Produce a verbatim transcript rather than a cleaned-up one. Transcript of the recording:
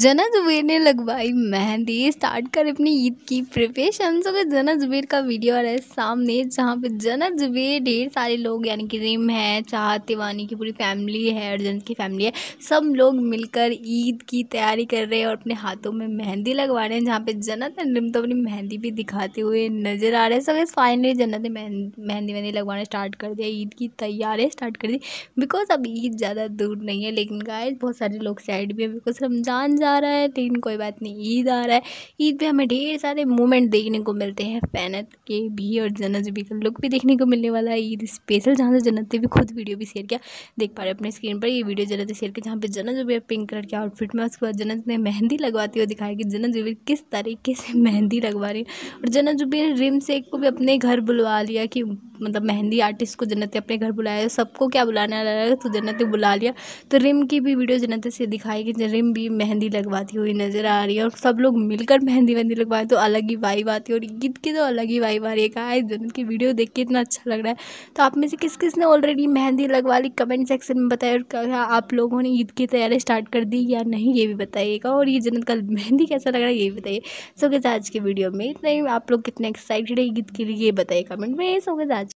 जना जुबेर ने लगवाई मेहंदी, स्टार्ट कर अपनी ईद की प्रिपरेशन। सो गाइस जना जुबेर का वीडियो आ रहा है सामने, जहाँ पे जना जुबेर ढेर सारे लोग यानी कि रिम है, चाहत तिवानी की पूरी फैमिली है और जन की फैमिली है, सब लोग मिलकर ईद की तैयारी कर रहे हैं और अपने हाथों में मेहंदी लगवा रहे हैं। जहाँ पे जन्नत एंड रिम तो अपनी मेहंदी भी दिखाते हुए नजर आ रहे हैं। सो गाइस फाइनली जन्नत ने मेहंदी मेहंदी लगवाना स्टार्ट कर दिया, ईद की तैयारी स्टार्ट कर दी। बिकॉज अब ईद ज़्यादा दूर नहीं है, लेकिन गाइस बहुत सारे लोग साइड भी है बिकॉज रमज़ान जा रहा है, लेकिन कोई बात नहीं, ईद आ रहा है। ईद पे हमें ढेर सारे मोमेंट देखने को मिलते हैं, फैनत के भी और जन्नत जुबी का लुक भी देखने को मिलने वाला है ईद स्पेशल, जहाँ से जन्नत ने भी खुद वीडियो भी शेयर किया, देख पा रहे अपने स्क्रीन पर ये वीडियो जन्नत ने शेयर किया, जहाँ पे जन्नत जुबी पिंक कलर के आउटफिट में, उसके बाद जन्नत ने मेहंदी लगवाती हुई दिखाया कि जन्नत जुबी किस तरीके से मेहंदी लगवा रही है। और जन्नत जुबी ने रिम से को भी अपने घर बुलवा लिया कि मतलब मेहंदी आर्टिस्ट को जन्नत ने अपने घर बुलाया, सबको क्या बुलाने वाला है तो जन्नत ने बुला लिया। तो रिम की भी वीडियो जन्नत से दिखाई कि रिम भी मेहंदी लगवाती हुई नज़र आ रही है और सब लोग मिलकर मेहंदी मेहंदी लगवाए तो अलग ही वाइब आती है और ईद की तो अलग ही वाइब आ रही है। कहा जन्नत की वीडियो देख के इतना अच्छा लग रहा है। तो आप में से किस किस ने ऑलरेडी मेहंदी लगवा ली कमेंट सेक्शन में बताइए, और क्या आप लोगों ने ईद की तैयारी स्टार्ट कर दी या नहीं ये भी बताइएगा, और ये जन्नत का मेहंदी कैसा लग रहा है ये भी बताइए। सो गाइस आज के वीडियो में इतना ही, आप लोग कितने एक्साइटेड है ईद के लिए ये बताइए कमेंट में। सो गाइस आज